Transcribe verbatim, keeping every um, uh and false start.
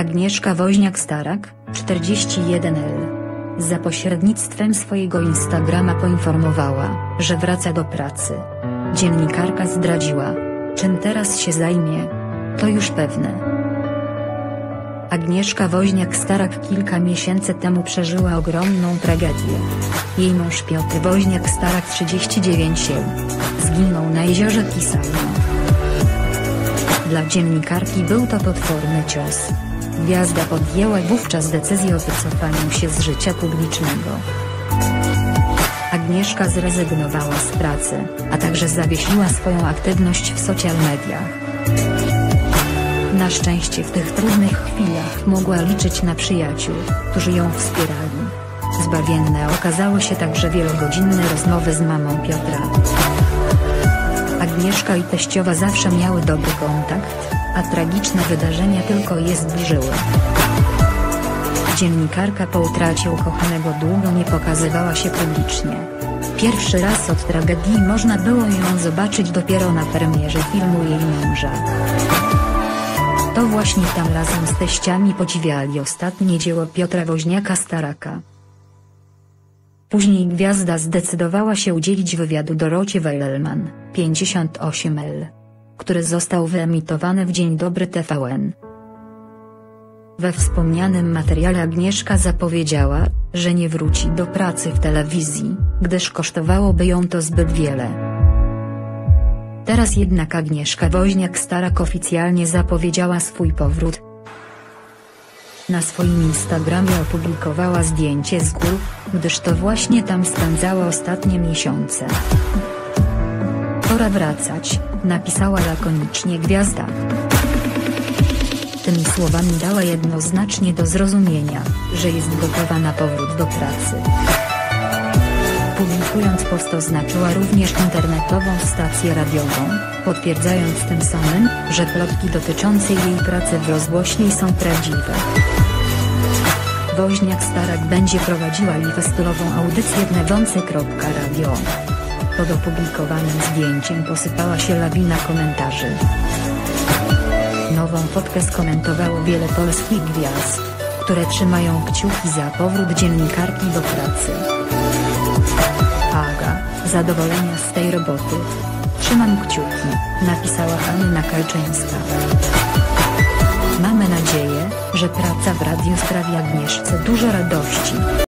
Agnieszka Woźniak-Starak, czterdzieści jeden lat, za pośrednictwem swojego Instagrama poinformowała, że wraca do pracy. Dziennikarka zdradziła, czym teraz się zajmie. To już pewne. Agnieszka Woźniak-Starak kilka miesięcy temu przeżyła ogromną tragedię. Jej mąż Piotr Woźniak-Starak, trzydzieści dziewięć lat, zginął na jeziorze Pisarno. Dla dziennikarki był to potworny cios. Gwiazda podjęła wówczas decyzję o wycofaniu się z życia publicznego. Agnieszka zrezygnowała z pracy, a także zawiesiła swoją aktywność w social mediach. Na szczęście w tych trudnych chwilach mogła liczyć na przyjaciół, którzy ją wspierali. Zbawienne okazały się także wielogodzinne rozmowy z mamą Piotra. Agnieszka i teściowa zawsze miały dobry kontakt, a tragiczne wydarzenia tylko je zbliżyły. Dziennikarka po utracie ukochanego długo nie pokazywała się publicznie. Pierwszy raz od tragedii można było ją zobaczyć dopiero na premierze filmu jej męża. To właśnie tam razem z teściami podziwiali ostatnie dzieło Piotra Woźniaka-Staraka. Później gwiazda zdecydowała się udzielić wywiadu Dorocie Weylerman, pięćdziesiąt osiem lat, który został wyemitowany w Dzień Dobry T V N. We wspomnianym materiale Agnieszka zapowiedziała, że nie wróci do pracy w telewizji, gdyż kosztowałoby ją to zbyt wiele. Teraz jednak Agnieszka Woźniak-Starak oficjalnie zapowiedziała swój powrót. Na swoim Instagramie opublikowała zdjęcie z gór, gdyż to właśnie tam spędzała ostatnie miesiące. Pora wracać, napisała lakonicznie gwiazda. Tymi słowami dała jednoznacznie do zrozumienia, że jest gotowa na powrót do pracy. Publikując post oznaczyła również internetową stację radiową, potwierdzając tym samym, że plotki dotyczące jej pracy w rozgłośni są prawdziwe. Woźniak-Starak będzie prowadziła i festiwalową audycję Wnewące.radio. Pod opublikowanym zdjęciem posypała się lawina komentarzy. Nową fotkę skomentowało wiele polskich gwiazd, które trzymają kciuki za powrót dziennikarki do pracy. Aga, zadowolenia z tej roboty. Trzymam kciuki, napisała Anna Kalczyńska. Mamy nadzieję, że praca w radiu sprawi Agnieszce dużo radości.